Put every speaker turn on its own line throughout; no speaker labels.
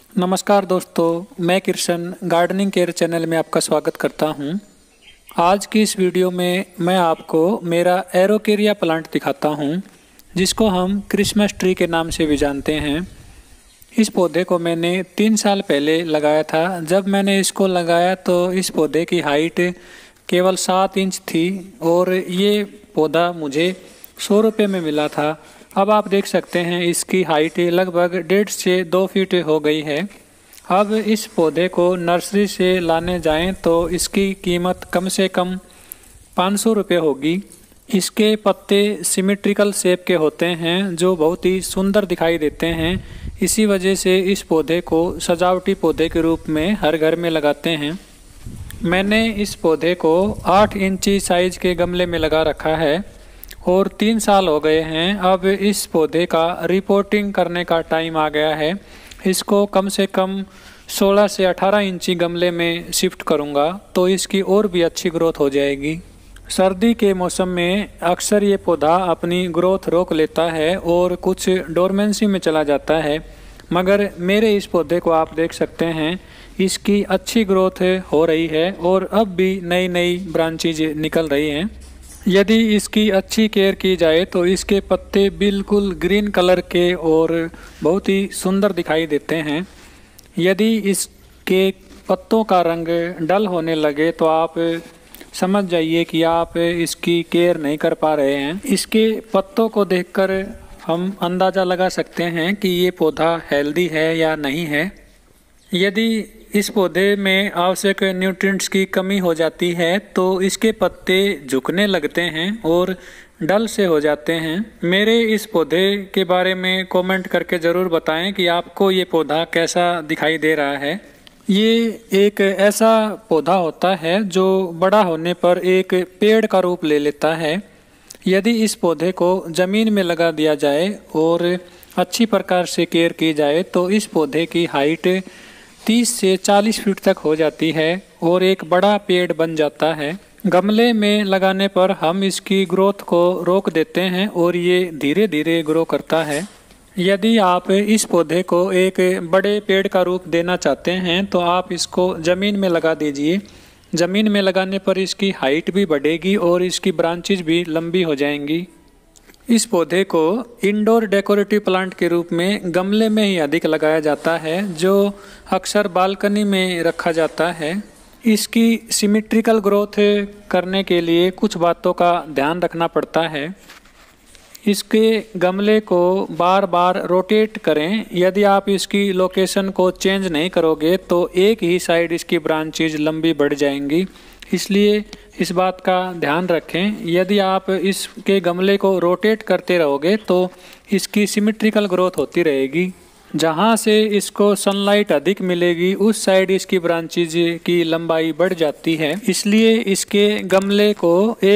नमस्कार दोस्तों, मैं कृष्ण गार्डनिंग केयर चैनल में आपका स्वागत करता हूं। आज की इस वीडियो में मैं आपको मेरा एरोकेरिया प्लांट दिखाता हूं, जिसको हम क्रिसमस ट्री के नाम से भी जानते हैं। इस पौधे को मैंने 3 साल पहले लगाया था। जब मैंने इसको लगाया तो इस पौधे की हाइट केवल 7 इंच थी और ये पौधा मुझे 100 रुपये में मिला था। अब आप देख सकते हैं इसकी हाइट लगभग 1.5 से 2 फीट हो गई है। अब इस पौधे को नर्सरी से लाने जाएं तो इसकी कीमत कम से कम 500 रुपये होगी। इसके पत्ते सिमेट्रिकल शेप के होते हैं जो बहुत ही सुंदर दिखाई देते हैं। इसी वजह से इस पौधे को सजावटी पौधे के रूप में हर घर में लगाते हैं। मैंने इस पौधे को 8 इंची साइज के गमले में लगा रखा है और 3 साल हो गए हैं। अब इस पौधे का रिपोर्टिंग करने का टाइम आ गया है। इसको कम से कम 16 से 18 इंची गमले में शिफ्ट करूंगा तो इसकी और भी अच्छी ग्रोथ हो जाएगी। सर्दी के मौसम में अक्सर ये पौधा अपनी ग्रोथ रोक लेता है और कुछ डोरमेंसी में चला जाता है, मगर मेरे इस पौधे को आप देख सकते हैं इसकी अच्छी ग्रोथ हो रही है और अब भी नई नई ब्रांचेज निकल रही हैं। यदि इसकी अच्छी केयर की जाए तो इसके पत्ते बिल्कुल ग्रीन कलर के और बहुत ही सुंदर दिखाई देते हैं। यदि इसके पत्तों का रंग डल होने लगे तो आप समझ जाइए कि आप इसकी केयर नहीं कर पा रहे हैं। इसके पत्तों को देखकर हम अंदाज़ा लगा सकते हैं कि ये पौधा हेल्दी है या नहीं है। यदि इस पौधे में आवश्यक न्यूट्रिएंट्स की कमी हो जाती है तो इसके पत्ते झुकने लगते हैं और डल से हो जाते हैं। मेरे इस पौधे के बारे में कमेंट करके ज़रूर बताएं कि आपको ये पौधा कैसा दिखाई दे रहा है। ये एक ऐसा पौधा होता है जो बड़ा होने पर एक पेड़ का रूप ले लेता है। यदि इस पौधे को ज़मीन में लगा दिया जाए और अच्छी प्रकार से केयर की जाए तो इस पौधे की हाइट 30 से 40 फीट तक हो जाती है और एक बड़ा पेड़ बन जाता है। गमले में लगाने पर हम इसकी ग्रोथ को रोक देते हैं और ये धीरे धीरे ग्रो करता है। यदि आप इस पौधे को एक बड़े पेड़ का रूप देना चाहते हैं तो आप इसको ज़मीन में लगा दीजिए। ज़मीन में लगाने पर इसकी हाइट भी बढ़ेगी और इसकी ब्रांचेज भी लंबी हो जाएंगी। इस पौधे को इंडोर डेकोरेटिव प्लांट के रूप में गमले में ही अधिक लगाया जाता है, जो अक्सर बालकनी में रखा जाता है। इसकी सिमेट्रिकल ग्रोथ करने के लिए कुछ बातों का ध्यान रखना पड़ता है। इसके गमले को बार बार रोटेट करें। यदि आप इसकी लोकेशन को चेंज नहीं करोगे तो एक ही साइड इसकी ब्रांचेज लंबी बढ़ जाएंगी, इसलिए इस बात का ध्यान रखें। यदि आप इसके गमले को रोटेट करते रहोगे तो इसकी सिमेट्रिकल ग्रोथ होती रहेगी। जहाँ से इसको सनलाइट अधिक मिलेगी उस साइड इसकी ब्रांचेज की लंबाई बढ़ जाती है, इसलिए इसके गमले को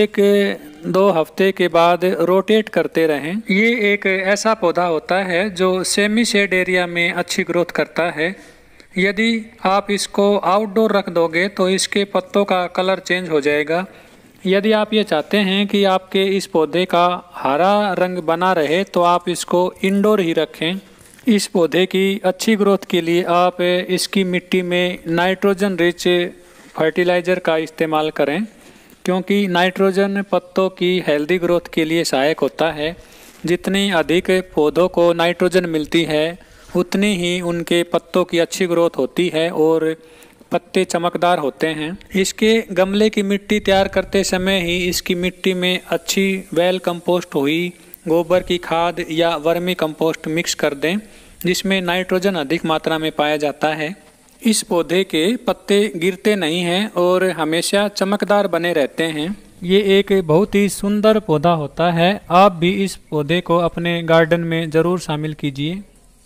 1-2 हफ्ते के बाद रोटेट करते रहें। ये एक ऐसा पौधा होता है जो सेमी शेड एरिया में अच्छी ग्रोथ करता है। यदि आप इसको आउटडोर रख दोगे तो इसके पत्तों का कलर चेंज हो जाएगा। यदि आप ये चाहते हैं कि आपके इस पौधे का हरा रंग बना रहे तो आप इसको इंडोर ही रखें। इस पौधे की अच्छी ग्रोथ के लिए आप इसकी मिट्टी में नाइट्रोजन रिच फर्टिलाइज़र का इस्तेमाल करें, क्योंकि नाइट्रोजन पत्तों की हेल्दी ग्रोथ के लिए सहायक होता है। जितनी अधिक पौधों को नाइट्रोजन मिलती है उतनी ही उनके पत्तों की अच्छी ग्रोथ होती है और पत्ते चमकदार होते हैं। इसके गमले की मिट्टी तैयार करते समय ही इसकी मिट्टी में अच्छी वेल कंपोस्ट हुई गोबर की खाद या वर्मी कंपोस्ट मिक्स कर दें, जिसमें नाइट्रोजन अधिक मात्रा में पाया जाता है। इस पौधे के पत्ते गिरते नहीं हैं और हमेशा चमकदार बने रहते हैं। ये एक बहुत ही सुंदर पौधा होता है। आप भी इस पौधे को अपने गार्डन में ज़रूर शामिल कीजिए।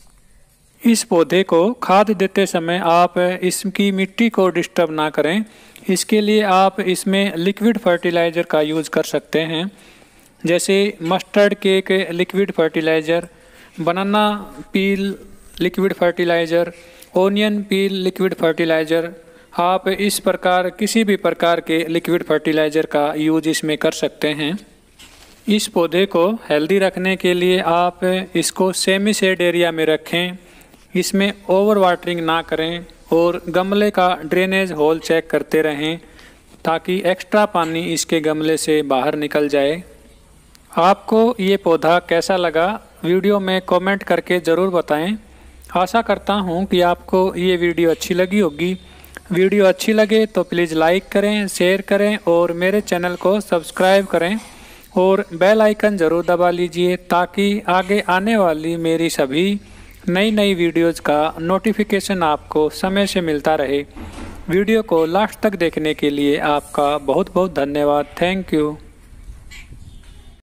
इस पौधे को खाद देते समय आप इसकी मिट्टी को डिस्टर्ब ना करें। इसके लिए आप इसमें लिक्विड फर्टिलाइज़र का यूज़ कर सकते हैं, जैसे mustard cake liquid fertiliser, banana peel liquid fertiliser, onion peel liquid fertiliser. आप इस प्रकार किसी भी प्रकार के लिक्विड फर्टिलाइज़र का यूज इसमें कर सकते हैं। इस पौधे को हेल्दी रखने के लिए आप इसको सेमी शेड एरिया में रखें। इसमें ओवर वाटरिंग ना करें और गमले का ड्रेनेज होल चेक करते रहें ताकि एक्स्ट्रा पानी इसके गमले से बाहर निकल जाए। आपको ये पौधा कैसा लगा वीडियो में कमेंट करके ज़रूर बताएं। आशा करता हूँ कि आपको ये वीडियो अच्छी लगी होगी। वीडियो अच्छी लगे तो प्लीज़ लाइक करें, शेयर करें और मेरे चैनल को सब्सक्राइब करें और बेल आइकन ज़रूर दबा लीजिए ताकि आगे आने वाली मेरी सभी नई वीडियोज़ का नोटिफिकेशन आपको समय से मिलता रहे। वीडियो को लास्ट तक देखने के लिए आपका बहुत बहुत धन्यवाद। Thank you.